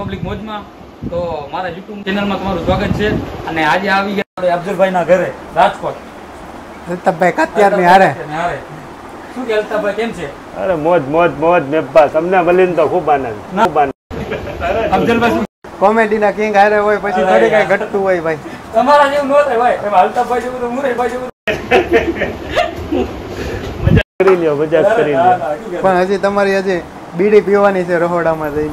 Public મોજમાં. તો મારા YouTube ચેનલમાં તમારું સ્વાગત છે. અને આજે આવી ગયા અફઝલભાઈના ઘરે રાજકોટ. અલ્તાફભાઈ કાત્યારની હારે. શું કે અલ્તાફભાઈ કેમ છે? અરે મોજ મોજ મોજ મેબ્બા, તમને મળીને તો ખૂબ આનંદ. અફઝલભાઈ શું કોમેડીના કિંગ હારે હોય પછી થોડી કઈ ઘટતું હોય ભાઈ. તમારા જેવું ન થાય ભાઈ. એમાં અલ્તાફભાઈ જેવું તો મુરઈભાઈ જેવું કરી લ્યો, મજાક કરી લ્યો. પણ હજી તમારી હજી બીડી પીવાની છે રહોડામાં જઈને.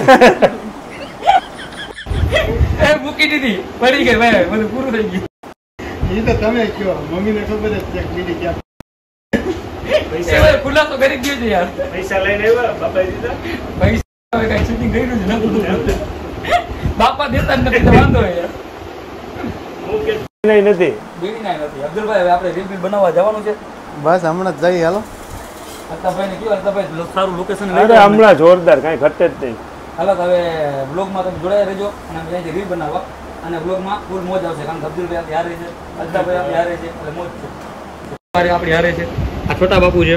એ મૂકી દીધી, પડી ગઈ ભાઈ, બધું પૂરું થઈ ગયું. એ તો તમે કયો, મમ્મીને ખબર જ છે બીડી ક્યાં. પૈસા ખુલાસો કરી ગયો છે યાર. પૈસા લઈને આવ્યા બાપા દીધા. પૈસા હવે કઈ શૂટિંગ કર્યું છે ને. બાપા દેતા નથી તો વાંધો યાર. હું કે નહીં નથી. બીડી ના નથી. અફઝલભાઈ હવે આપણે રીલ બનાવવા જવાનું છે. બસ હમણાં જ જઈએ હાલો. અલ્તાફભાઈને કયો, અલ્તાફભાઈ સારું લોકેશન અરે હમણાં જોરદાર, કાંઈ ઘટે જ નહીં. હાલો હવે બ્લોગમાં તમે જોડાયા રહેજો અને અમે ત્યાંથી રીલ બનાવવા અને બ્લોગમાં ફૂલ મોજ આવશે. કારણ કે અફઝલભાઈ આપણી હારે છે, અલ્તાફભાઈ આપણી હારે છે, એટલે મોજ છે. આપણી હારે છે આ છોટા બાપુ છે.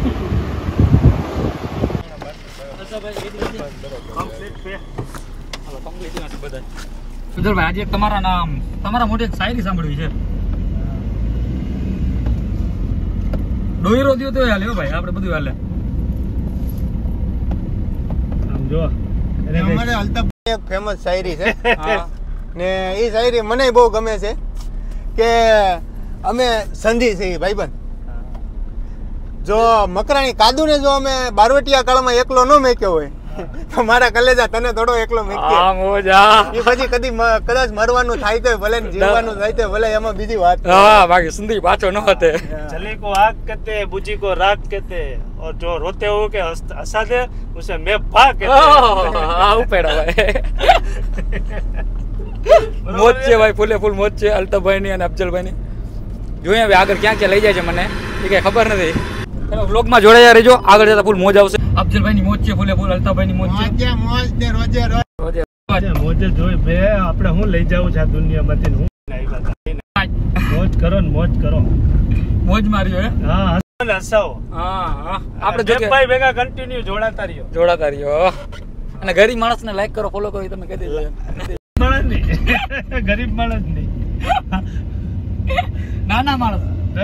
અફઝલભાઈ આજે એક તમારા મોઢે એક શાયરી સાંભળવી છે. ડોયરો દ્યો તો હાલે ભાઈ, આપણે બધું હાલે. આમ જો અમારે અલ્તાફભાઈ એક ફેમસ શાયરી છે ને એ શાયરી મને બહુ ગમે છે કે અમે સંધી છીએ ભાઈબંધ. જો મકરાણી કાદુને જો અમે બારવટિયા કાળમાં એકલો ન મેક્યો હોય તો મારા કલેજા તને થોડો એકલો મેક્યો. આ મોજા એ પછી કદાચ મરવાનું થાય તો ભલે ને જીવવાનું થાય તો ભલે, એમાં બીજી વાત. હા બાકી સુંદી પાછો ન હતે. जले को आग कहते हैं, बूजी को राग कहते हैं, और जो रोते हो के हंसाते उसे मैं पा कहते हैं. આ ઉપેડા ભાઈ. મોજ છે ભાઈ, ફૂલે ફૂલ મોજ છે અલ્તાફભાઈ ની અને અફઝલભાઈ ની. જોઈએ હવે આગળ ક્યાં ક્યાં લઈ જાય છે મને એ કઈ ખબર નથી. તમે વ્લોગમાં જોડાયા રહેજો, આગળ જતા ફૂલ મોજ આવશે. અફઝલભાઈ ની મોજ છે ફૂલે ફૂલ, અલ્તાફભાઈ ની મોજ છે. મોજ ને રોજે રોજ મોજે જોઈ બે આપણે હું લઈ જાવું છે આ દુનિયામાંથી, હું મોજ કરો ને મોજ કરો. મોજ માર્યો હે. હા હસાવો. હા હા આપણે જો કે ભાઈ ભેગા કન્ટિન્યુ જોડાતા રહ્યો. અને ગરીબ માણસને લાઈક કરો, ફોલો કરો, એ તમે કહી દેજો. માણસ નહીં, ગરીબ માણસ નહીં, નાના માણસ.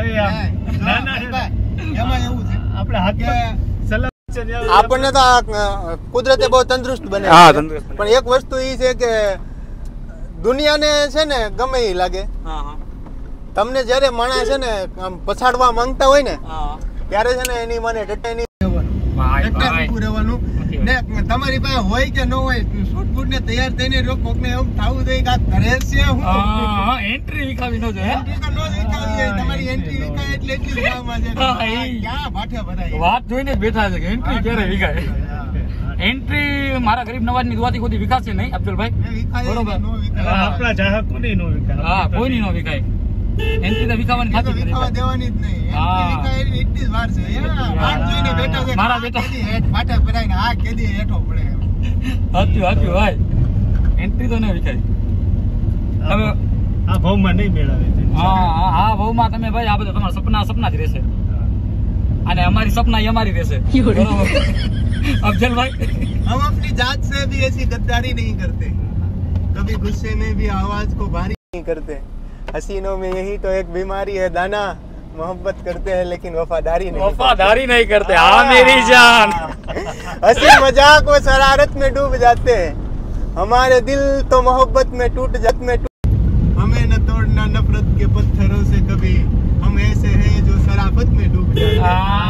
એમાં એવું છે આપણે હાથ આપણને તો કુદરતે બહુ તંદુરસ્ત બને. હા તંદુરસ્ત. પણ એક વસ્તુ એ છે કે દુનિયાને છે ને ગમે એ લાગે, હા હા તમને જયારે માણસ છે ને આમ પછાડવા માંગતા હોય ને હા ત્યારે છે ને એની મને ટટેની ભાઈ રહેવાનું ને તમારી પાસે હોય કે ન હોય શૂટ ને તૈયાર થઈને જો કોકને એમ થાવું જોઈએ કે આ ઘરે છે હું હા એન્ટ્રી વિખાવી ન જોઈએ. એન્ટ્રી તો નો વિખાવી જાય. તમારી એન્ટ્રી વિખાય એટલે એટલી ગામમાં છે ક્યાં ભાઠે ભરાય. વાત જોઈને જ બેઠા છે કે એન્ટ્રી ક્યારે વિખાય. એન્ટ્રી મારા ગરીબ નવાજની દુઆથી કોઈ વિકાશે નહીં અફઝલભાઈ, બરોબર. આપણા ચાહકો નહીં નો વિકાસ. હા કોઈની નો વિકાય. એન્ટ્રી તો વિખાવાની ખાતી જ વિખાવા નથી. દેવાની જ નહીં. એન્ટ્રી વિખાય એટલી જ વાર છે. વાત જોઈને બેઠા છે મારા બેટા હેઠ ભાઠે ભરાઈને આ કેદી હેઠો પડે. હાચ્યું ભાઈ, એન્ટ્રી તો ન વિખાય. હવે આ ભાવમાં નહીં મેળવે. હા ભાવમાં તમે ભાઈ આ બધા તમારા સપના જ રહેશે અને અમારી સપના અમારી રહેશે. अफजल भाई हम अपनी जात से भी ऐसी गद्दारी नहीं करते, कभी गुस्से में भी आवाज को भारी नहीं करते, हसीनों में यही तो एक बीमारी है दाना, मोहब्बत करते हैं लेकिन वफादारी नहीं करते. हाँ मेरी जान. हंसी मजाक व शरारत में डूब जाते हैं, हमारे दिल तो मोहब्बत में टूट जाते. हमें न तोड़ना नफरत के पत्थरों से कभी, हम ऐसे हैं जो शराफत में डूब जाते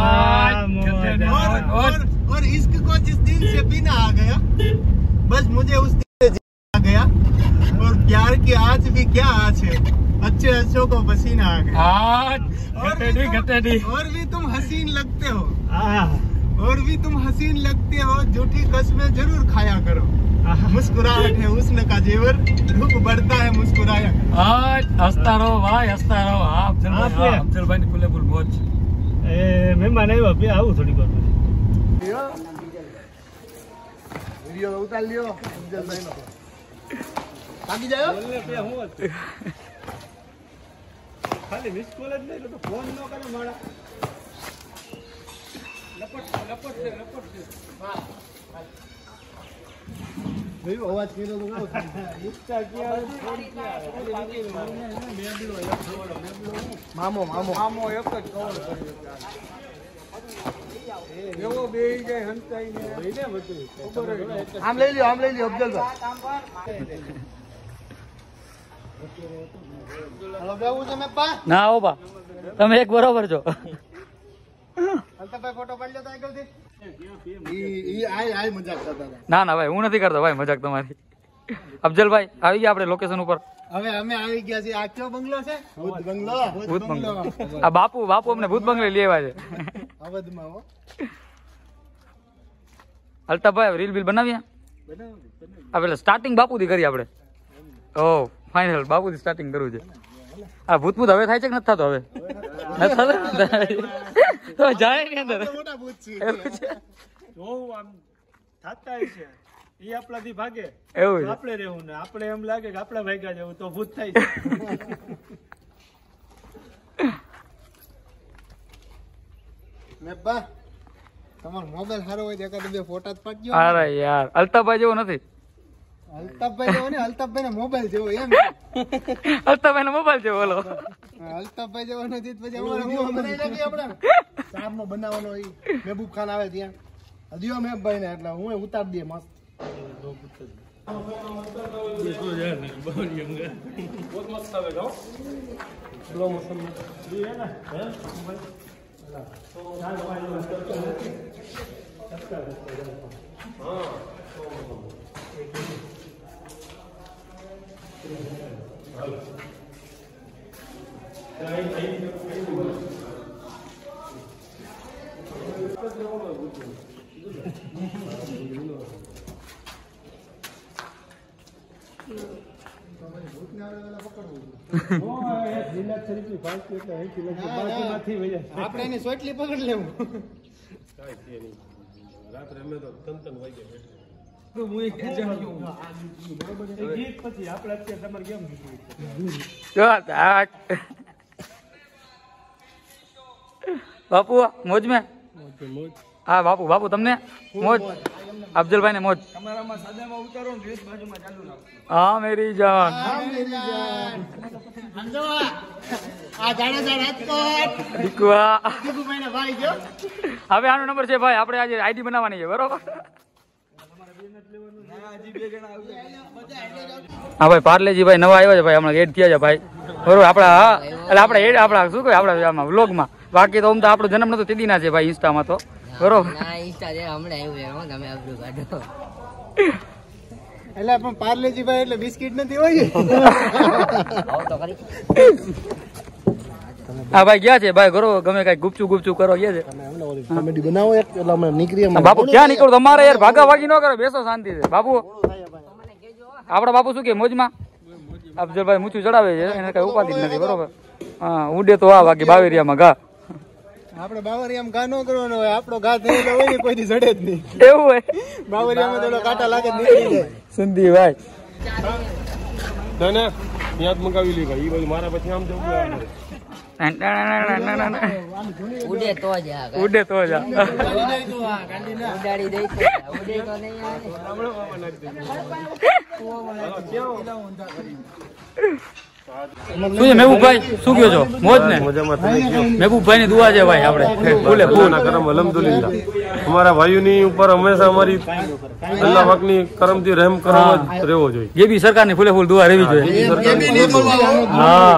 हैं. और इश्क को जिस दिन से पीना आ गया, बस मुझे उस दिन से जीना आ गया, और प्यार की आज भी क्या आज है, अच्छे अच्छों को पसीना आ गया. और भी तुम हसीन लगते हो, और भी तुम हसीन लगते हो, झूठी कसमें जरूर खाया करो, मुस्कुराहट है हुस्न का जेवर, रूप बढ़ता है मुस्कुराया. हंसता रहो भाई, हंसता रहो. अफजल भाई फूले फूल बहुत મહેમાન આવ્યા બે આવું થોડીક વાર વિડિયો ઉતાર લ્યો અફજલભાઈ નો. ભાગી જાયો ખાલી મિસ કોલ જ નહીં તો ફોન ન કરે મારા. લપટ છે. હા અવાજ કર્યો તો મામો મામો મામો એક જ કવર એવો બે જાય હંતાઈને આમ લઈ લ્યો અફજલભાઈ હાલો બેવું તમે પા ના આવો બા તમે એક બરોબર છો અલ્તાભાઈ ફોટો પાડી લો તો આગળથી ઈ આય મજાક કરતા હતા. ના ના ભાઈ હું નથી કરતો ભાઈ મજાક તમારી. અફજલભાઈ આવી ગયા આપણે લોકેશન ઉપર. હવે અમે આવી ગયા છીએ. આ કયો બંગલો છે? ભૂત બંગલો. ભૂત બંગલો. આ બાપુ અમને ભૂત બંગલે લઈ આવ્યા છે. અવધમાં હો. અલ્તાભાઈ રીલ બિલ બનાવ્યા? આ પેલા સ્ટાર્ટિંગ બાપુથી કરી આપણે. ઓ ફાઇનલ બાપુથી સ્ટાર્ટિંગ કરવું છે. આ ભૂત હવે થાય છે કે નથી થતો? હવે તો જાય ની અંદર મોટા ભૂત છે. જોવું આમ થાતા છે એ આપણાથી ભાગે એવું છે. આપણે રહેવું ને આપણે એમ લાગે કે આપણા ભાગ્યા જવું તો ભૂત થાય છે. મેબા તમારો મોબાઈલ સારો હોય તો એકાદ બે ફોટા જ પાડજો. અરે યાર અલ્તાભાઈ જેવો નથી. અલ્તાફભાઈ જેવો ને અલ્તાફભાઈ ને મોબાઈલ જેવો એમ. અલ્તાભાઈ નો મોબાઈલ જેવો બોલો. અલ્તાફભાઈ જેવો નથી પછી અમારે હું બનાવી નાખી આપણે સાબ નો બનાવવાનો ઈ મહેબૂબ ખાન આવે ત્યાં દિયો મેબભાઈ ને એટલે હું ઉતાર દઈએ મસ્ત. આપણે એની સોટલી પકડી લેવું. બાપુ મોજ મેં? હા બાપુ તમને મોજ? અફજલભાઈ ને મોજ? હા મેરી જાન. હવે આનો નંબર છે ભાઈ, આપણે આજે આઈડી બનાવવાની છે બરોબર? હા ભાઈ પાર્લેજી ભાઈ નવા આવ્યા છે ભાઈ, હમણાં એડ થયા છે ભાઈ બરોબર આપડા. હા એટલે આપણે એડ આપડા શું કહે આપડા આમાં વ્લોગમાં. બાકી તો આમ તો આપણો જન્મ નતો તે દીના છે ભાઈ ઇન્સ્ટામાં તો બરોબર. એટલે પણ પાર્લેજી ભાઈ એટલે બિસ્કિટ નથી હોય. હા ભાઈ ગયા છે ભાઈ કરો ગમે કઈ ગુપચુપ કરો ગયા છે. કોમેડી બનાવો એક એટલે અમે નીકળીએ. બાપુ ક્યાં નીકળો તમારે યાર, ભાગા ભાગી ન કરો, બેસો શાંતિ છે બાપુ. આપડા બાપુ શું કે મોજમાં? અફજલભાઈ મૂછું ચડાવે છે એને કઈ ઉપાધિ જ નથી બરોબર. હા ઉડે તો આ બાકી બાવેરિયામાં ઘા. આપણે બાવરિયામાં ઘા ન કરવાનો હોય, આપણો ઘા થયેલો હોય ને કોઈથી જડે જ નહીં. એવું હોય બાવરિયામાં તો કાંટા લાગે નીકળી જાય. સંદીપભાઈ તને ત્યાં જ મંગાવી લે ભાઈ, એ બધું મારા પછી આમ જવું. ઉડે તો જા ઉડાડી દે શું છે મહેબૂબભાઈ, શું કહો છો? મોજ ને? મહેબૂબભાઈ ની દુઆ છે ભાઈ આપણે ફૂલે ફૂલ કરમ અલહમદુલિલ્લાહ. અમારા ભાઈઓની ઉપર હંમેશા અમારી અલ્લાહ પાકની કરમથી રહેમ કરમ જ રહેવો જોઈએ. જે બી સરકારની ફૂલે ફૂલ દુઆ રહેવી જોઈએ. હા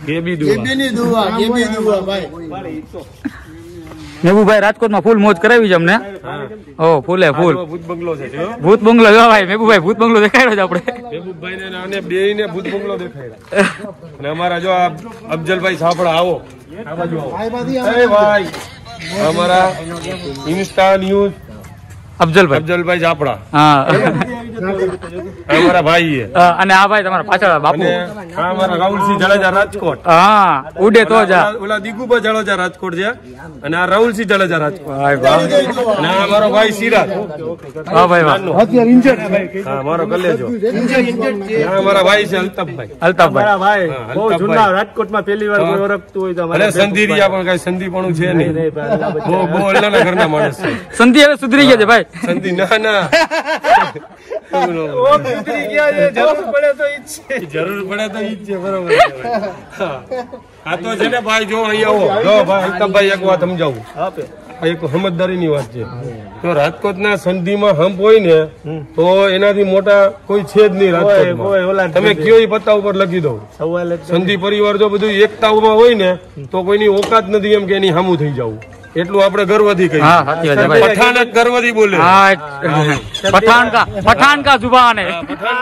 મહેબૂબભાઈ રાજકોટમાં ફૂલ મોજ કરાવી છે અમને. ઓ ફૂલે ફૂલ ભૂત બંગલો છે. ભૂત બંગલો જો ભાઈ મહેબૂબભાઈ ભૂત બંગલો દેખાડ્યો છે આપણે. મહેબૂબભાઈ ને આને બેયને ભૂત બંગલો દેખાડ્યા. અને અમારા જો આ અફજલભાઈ સાપડા આવો આ બાજુ આવો. એ ભાઈ અમારા ઇન્સ્ટા ન્યૂઝ અફજલભાઈ ચાપડા. હા અમારા ભાઈ છે. અને આ ભાઈ તમારા પાછળ બાપુ. આ અમારા રાહુલસિંહ જાડેજા રાજકોટ. હા ઉડે તો જા. ઓલા દીગુભા જાડેજા રાજકોટ છે અને આ રાહુલસિંહ જાડેજા રાજકોટ. ભાઈ વાહ. અને આ અમારો ભાઈ સિરાજ. વાહ ભાઈ વાહ. અત્યારે ઇન્જર્ડ હા મારો કલેજો. આ અમારા ભાઈ છે અલ્તાફભાઈ. અલ્તાફભાઈ ભાઈ બહુ જૂના રાજકોટમાં પહેલી વાર કોઈ ઓળખતું હોય તો અને સંધીરિયા પણ કઈ સંધીપણું છે નહીં. બહુ અલ્લાહના ઘરના માણસ છે. સંધી હવે સુધરી ગયા છે ભાઈ. સંધી ના જરૂર પડે તો ઈ જ છે, બરોબર છે ભાઈ. આ તો છે ને ભાઈ, જો અહીંયા આવો, જો ભાઈ અલ્તાફભાઈ એક વાત સમજાવું, આ એક સમજદારીની વાત છે. જો રાજકોટના સંધિમાં હંપ હોય ને તો એનાથી મોટા કોઈ છે જ નહીં રાજકોટમાં. તમે કયો એ પત્તા ઉપર લખી દો. સંધિ પરિવાર જો બધું એકતાઓમાં હોય ને તો કોઈની ઓકાત નથી એમ કે એની સામું થઈ જવું. એટલું આપણે ગર્વથી કહીએ. પઠાણ જ ગર્વથી બોલે. પઠાણ કા જુબાન હે.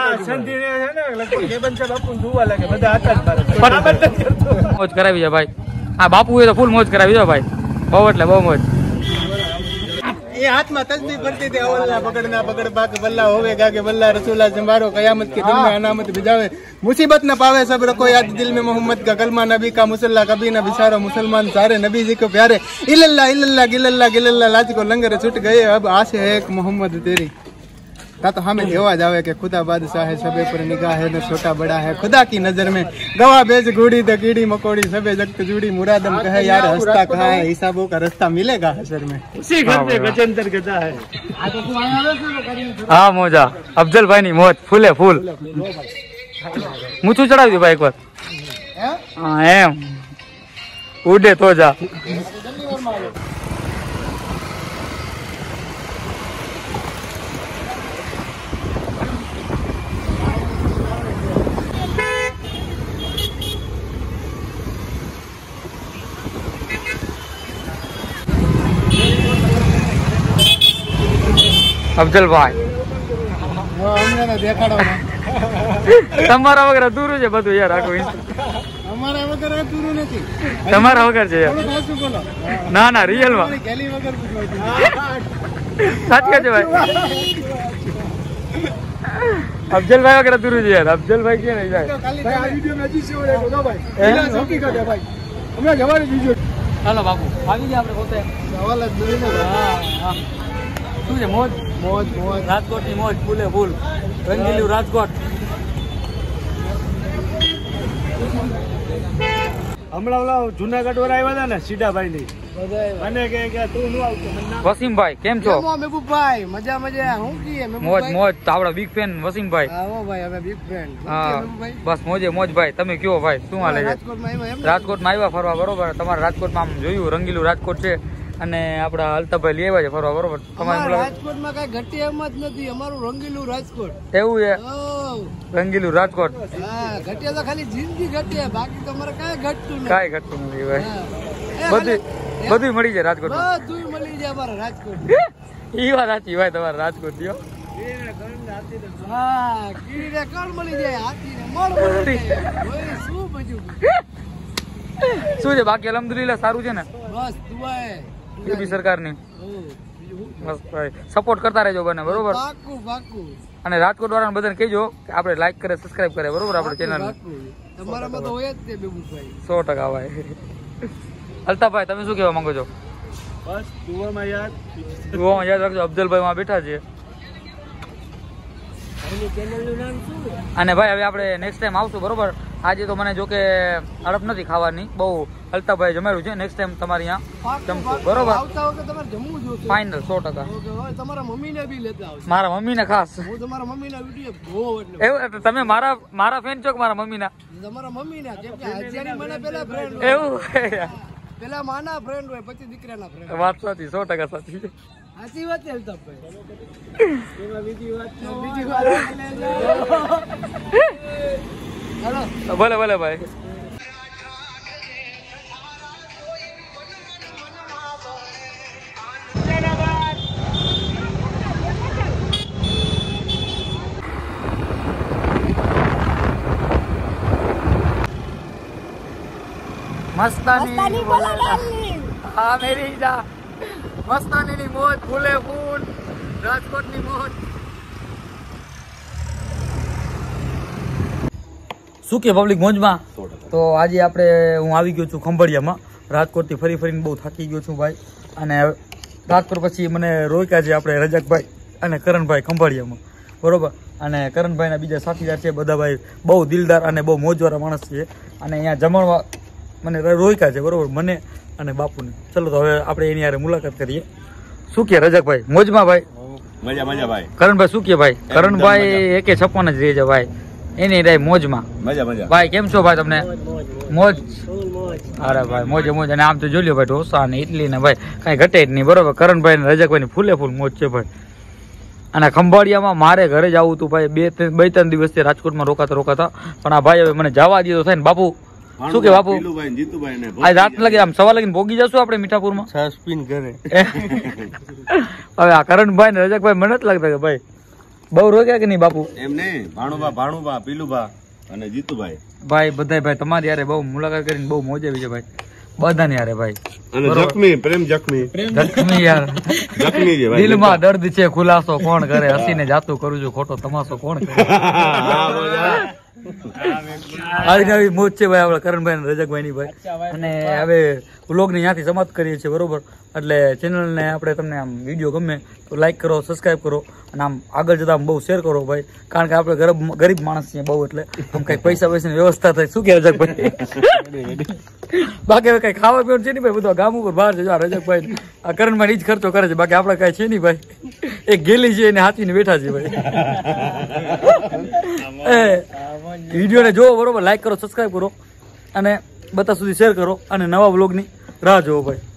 મોજ કરાવી છે ભાઈ. આ બાપુ એ તો ફૂલ મોજ કરાવી છે ભાઈ. બહુ એટલે બહુ મોજ. એ હાથમાં તસ્બીહ ફરતી थी, अवल्ला पकड़ना पकड़ पाक बल्ला होवेगा के बल्ला रसूला जंबारो कयामत के दिन में अनामत भिजावे मुसीबत न पावे सब रखो याद दिल में मोहम्मद का कलमा नबी का मुसल्ला कभी न बिसारो मुसलमान सारे नबी जी को प्यारे इल्लल्लाह इल्लल्लाह गिल्लल्लाह गिल्लल्लाह लाज को लंगर छूट गए अब आस है एक मोहम्मद तेरी ता तो हमें एवा जावे के खुदा बादशाह है सबे पर निगाह है न छोटा बड़ा है खुदा की नजर में गवा बेच घूड़ी द कीड़ी मकोड़ी सबे जगत जुड़ी मुरादम कहे यार हंसता कहाँ है हिसाबों का रास्ता मिलेगा हशर में उसी घर पे गजंतर गदा है. હા મોજા અફજલભાઈ ની મોજ ફૂલે ફૂલ. મૂછું ચડાવી દે ભાઈ એક વાર. હા એમ ઉડે તો જા. અફજલભાઈ देखाड़ो તમારા વગર અધૂરું છે બધું યાર. આખું हमारा वगैरह तुरु नहीं તમારા વગર છે યાર. बोलो ના ના રિયલ માં गली वगैरह સાચી છે ભાઈ. અફજલભાઈ વગર અધૂરું છે યાર. અફજલભાઈ કે નહીં જાય. હાલો બાપુ આવી ગયા આપણે પોતે. શું છે મોજ મોજ મોજ રાજકોટ ની મોજ ફૂલે ફૂલ. રંગીલું રાજકોટ. હમણાં ઓલા જુનાગઢ વાળા આવ્યા હતા ને સીડાભાઈ ની મને કે તું નું આવતો. વસીમભાઈ કેમ છો? महबूबभाई मजा मजा हूँ की મોજ મોજ. આપડા બિગ ફેન વસીમભાઈ. આવો ભાઈ અમે બિગ ફ્રેન્ડ હા બસ મોજે મોજ ભાઈ. તમે કયો ભાઈ શું હાલે છે? રાજકોટમાં આવ્યા એમ રાજકોટમાં આવ્યા ફરવા બરોબર. તમારા રાજકોટમાં આમ જોયું રંગીલું રાજકોટ છે અને આપડા અલ્તાફભાઈ લઈ આવ્યા છે ફરવા બરોબર. તમારી મુલાકાત રાજકોટમાં કઈ ઘટી એમ જ નથી અમારું રંગીલું રાજકોટ એવું છે. રંગીલું રાજકોટ હા ઘટિયા તો ખાલી જિંદગી ઘટિયા બાકી તમારે કઈ ઘટતું નથી કાંઈ ઘટતું નથી ભાઈ. બધું બધું મળી જાય રાજકોટમાં. બધું મળી જાય અમારા રાજકોટ ઈ વાત સાચી ભાઈ તમારા રાજકોટ થયો. હા કીડીને કણ મળી જાય હાથીને મળ મળી જાય ઓય શું બધું શું છે બાકી? અલહમદુલિલ્લાહ સારું છે ને? બસ દુઆએ બી સરકારની બસ ભાઈ સપોર્ટ કરતા રહેજો બને બરોબર. પાકું પાકું. અને રાજકોટ વાળાને બધાને કહેજો કે આપણે લાઈક કરે સબસ્ક્રાઇબ કરે બરોબર આપણે ચેનલ. તમારામાં તો હોય જ તે બેબુભાઈ 100% ભાઈ. અલ્તાફભાઈ તમે શું કહેવા માંગો છો? બસ દુવામાં યાદ રાખજો. અફજલભાઈ માં બેઠા છે. ચેનલ નું નામ શું? અને ભાઈ હવે આપણે નેક્સ્ટ ટાઈમ આવશું બરોબર. આજે તો મને જો કે અડપ નથી ખાવાની બહુ. અલ્તાફભાઈ જમાડ્યું છે. નેક્સ્ટ ટાઈમ તમારે અહીંયા જમશું બરોબર. આવતા વખતે તમારે જમવું જોશે ફાઇનલ 100%. ઓકે હોય તમારા મમ્મીને બી લેતા આવજો. મારા મમ્મીને ખાસ. હું તમારા મમ્મીના વિડિયો બહુ એટલે એવું એટલે તમે મારા ફેન છો કે મારા મમ્મીના? તમારા મમ્મીના કેમ કે હાજરી મને પેલા ફ્રેન્ડ એવું પેલા માના ફ્રેન્ડ હોય પછી દીકરાના ફ્રેન્ડ. વાત સાચી 100% સાચી. સાચી વાત છે અલ્તાફભાઈ. એમાં બીજી વાત હાલો ભલે ભલે ભાઈ. મસ્તાની હા મેરી જા. મસ્તાની મોજ ફૂલે ફૂલ. રાજકોટની મોજ. શું કે પબ્લિક મોજમાં? તો આજે આપણે હું આવી ગયો છું ખંભાળિયામાં. રાજકોટથી ફરી ફરીને બહુ થાકી ગયો છું ભાઈ. અને રાજકોટ પછી મને રોક્યા છે આપણે રજકભાઈ અને કરણભાઈ ખંભાળિયામાં બરોબર. અને કરણભાઈના બીજા સાથીદાર છે બધા ભાઈ બહુ દિલદાર અને બહુ મોજવાળા માણસ છે. અને અહીંયા જમણવા મને રોક્યા છે બરોબર મને અને બાપુને. ચલો તો હવે આપણે એની યારે મુલાકાત કરીએ. શું કે રજકભાઈ મોજમાં ભાઈ? મજા મજા ભાઈ. કરણભાઈ શું કે ભાઈ? કરણભાઈ એકે 56 જ રહે છે ભાઈ, એની રહે મોજમાં. મજા મજા ભાઈ કેમ છો ભાઈ? તમને મોજ? અરે ભાઈ મોજે મોજ. અને આમ તો જોઈ લો ભાઈ, ઢોસા ને ઇડલી ને ભાઈ કઈ ઘટે જ નહીં, બરોબર. કરણભાઈ ને રજકભાઈ ની ફૂલે ફૂલ મોજ છે ભાઈ. અને ખંભાળિયામાં મારે ઘરે જવું હતું ભાઈ, 2-3 દિવસથી રાજકોટમાં રોકાતા પણ આ ભાઈ હવે મને જવા દીધો થાય ને. બાપુ શું કે બાપુ? આજ રાત લગે આમ સવા લગીને ભોગી જશું આપણે મીઠાપુરમાં. હવે આ કરણભાઈ ને રજકભાઈ મને જ લાગતા કે ભાઈ બહુ રોક્યા કે નહીં બાપુ? એમ નહીં, ભાણુભા પીલુભા અને જીતુભાઈ ભાઈ બધાય ભાઈ તમારી યારે બહુ મુલાકાત કરીને બહુ મોજ આવી છે ભાઈ, બધાની યારે ભાઈ. અને જખમી પ્રેમ જખમી યાર જખમી છે ભાઈ. દિલમાં દર્દ છે, ખુલાસો કોણ કરે? હસીને જાતું કરું છું, ખોટો તમાશો કોણ કરે? આવી નવી મોજ છે ભાઈ આપડે કરણભાઈ ને રજકભાઈ ની ભાઈ. અને હવે વ્લોગ ને ત્યાંથી સમાપ્ત કરીએ છીએ, બરોબર. એટલે ચેનલ ને આપણે તમને આમ વિડીયો ગમે તો લાઈક કરો, સબસ્ક્રાઈબ કરો અને આમ આગળ જતા આમ બહુ શેર કરો ભાઈ, કારણ કે આપણે ગરીબ માણસ છીએ બહુ, એટલે આમ કઈ પૈસા પૈસાની વ્યવસ્થા થાય. શું કે રજકભાઈ? બાકી હવે કઈ ખાવા પીવાનું છે નહીં ભાઈ, બધું ગામ ઉપર બહાર જજો. રજકભાઈ આ કરણભાઈ જ ખર્ચો કરે છે, બાકી આપણે કઈ છે નહીં ભાઈ. એક ગેલી છે એને હાથીને બેઠા છે ભાઈ. વિડીયોને જોવો, બરોબર. લાઈક કરો, સબસ્ક્રાઈબ કરો અને બધા સુધી શેર કરો અને નવા વ્લોગની રાહ જોવો ભાઈ.